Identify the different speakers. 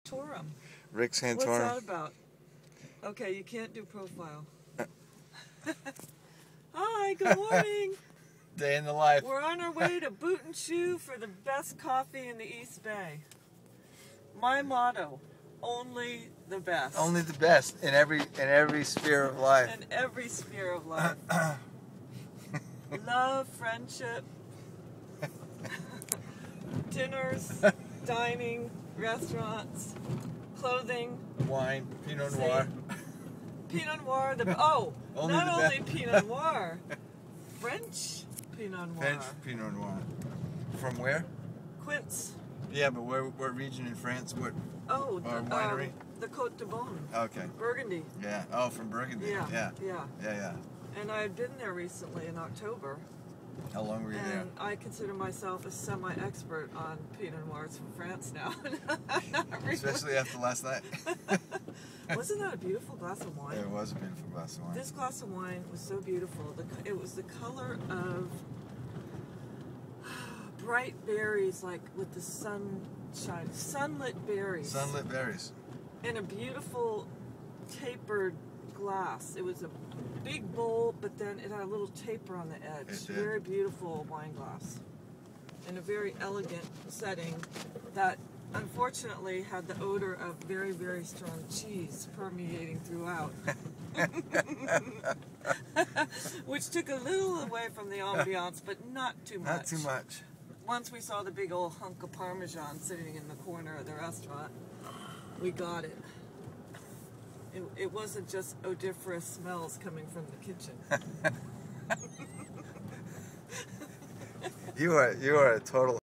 Speaker 1: Santorum.
Speaker 2: Rick Santorum.
Speaker 1: What's that about? Okay, you can't do profile. Hi, good morning.
Speaker 2: Day in the life.
Speaker 1: We're on our way to Boot and Shoe for the best coffee in the East Bay. My motto, only the best.
Speaker 2: Only the best in every sphere of life.
Speaker 1: In every sphere of life. Love, friendship, dinners, dining, restaurants, clothing,
Speaker 2: wine, Pinot Noir.
Speaker 1: Pinot Noir,
Speaker 2: Only
Speaker 1: not
Speaker 2: the
Speaker 1: only Pinot Noir, French Pinot Noir.
Speaker 2: French Pinot Noir. From where?
Speaker 1: Quince.
Speaker 2: Yeah, but what region in France? What?
Speaker 1: Oh,
Speaker 2: winery?
Speaker 1: The Côte de Beaune.
Speaker 2: Okay.
Speaker 1: Burgundy.
Speaker 2: Yeah. Oh, from Burgundy.
Speaker 1: Yeah.
Speaker 2: Yeah.
Speaker 1: And I had been there recently in October.
Speaker 2: How long were you there?
Speaker 1: And I consider myself a semi-expert on Pinot Noirs from France now.
Speaker 2: Especially after last night.
Speaker 1: Wasn't that a beautiful glass of wine?
Speaker 2: It was a beautiful glass of wine.
Speaker 1: This glass of wine was so beautiful. It was the color of bright berries, like with the sunshine. Sunlit berries.
Speaker 2: Sunlit berries.
Speaker 1: In a beautiful tapered glass. It was a big bowl, but then it had a little taper on the edge.
Speaker 2: It did.
Speaker 1: Very beautiful wine glass. In a very elegant setting that unfortunately had the odor of very, very strong cheese permeating throughout. Which took a little away from the ambiance, but not too much.
Speaker 2: Not too much.
Speaker 1: Once we saw the big old hunk of Parmesan sitting in the corner of the restaurant, we got it. It wasn't just odoriferous smells coming from the kitchen.
Speaker 2: You are a total